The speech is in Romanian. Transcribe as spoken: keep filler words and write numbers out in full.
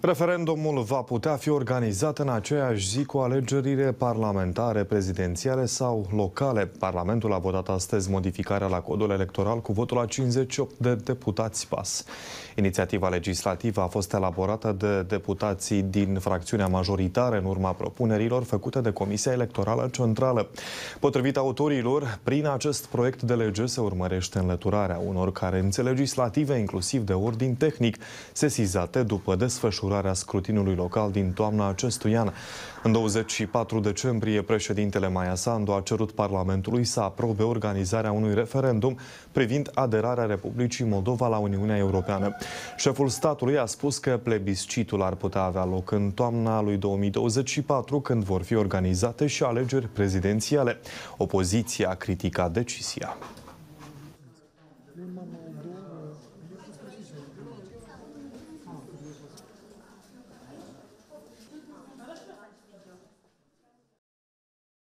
Referendumul va putea fi organizat în aceeași zi cu alegerile parlamentare, prezidențiale sau locale. Parlamentul a votat astăzi modificarea la codul electoral cu votul a cincizeci și opt de deputați P A S. Inițiativa legislativă a fost elaborată de deputații din fracțiunea majoritară în urma propunerilor făcute de Comisia Electorală Centrală. Potrivit autorilor, prin acest proiect de lege se urmărește înlăturarea unor carențe legislative, inclusiv de ordin tehnic, sesizate după desfășurarea scrutinului local din toamna acestui an. În douăzeci și patru decembrie, președintele Maia Sandu a cerut Parlamentului să aprobe organizarea unui referendum privind aderarea Republicii Moldova la Uniunea Europeană. Șeful statului a spus că plebiscitul ar putea avea loc în toamna lui două mii douăzeci și patru, când vor fi organizate și alegeri prezidențiale. Opoziția a criticat decizia.